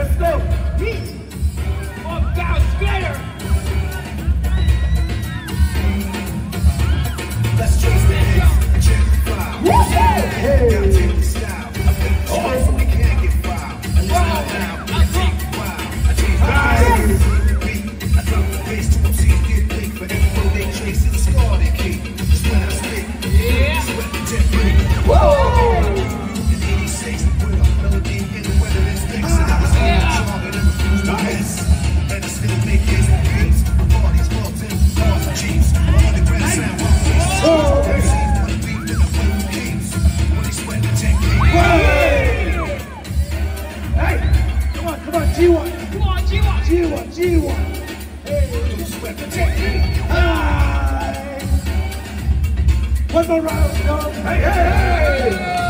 let's go. Up, down, skater. Let's chase the head. Check the file. Hey. Now take the style. I've been the so we can't get wild. And listen now. I take the wild. I change the beat. I drop the bass to MC get big. For every flow they trace is a scar they keep. Just when I spit. Yeah. Sweat the jet break. Whoa. In 86, with a melody in the weather is mixed. And I was stronger than refused to miss. And I still make hits and beats. Parties, Fulton, cars and Jeeps. 100 sound. G1. Come on, G1. G1, G1. Hey, sweat the technique. Hi. One more round, yo. Hey, hey, hey.